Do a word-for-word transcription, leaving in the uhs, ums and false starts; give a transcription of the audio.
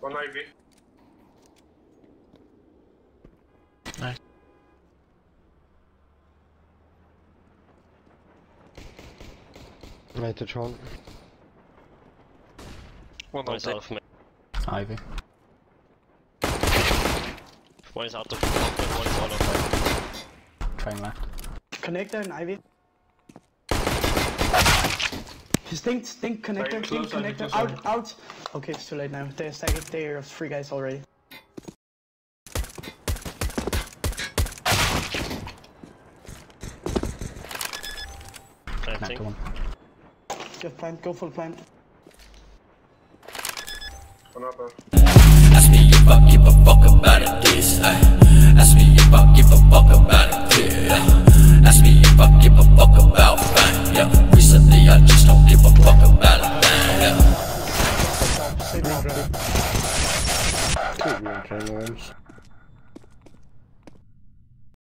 One I V. Nice. Mate, to Tron. One is out of me. Ivy. One is out of me. One is out of me. Train left. Connector and Ivy. Distinct, think connector, Right, think close, connector, close, out, out. Okay, it's too late now. They're stacking, they're three guys already. Planting. One. Just plant, go full plant. One up. uh. Ask me if I give a fuck about it, this. Ask me if I give a fuck about it, yeah. Ask me if I give a fuck about fame, yeah.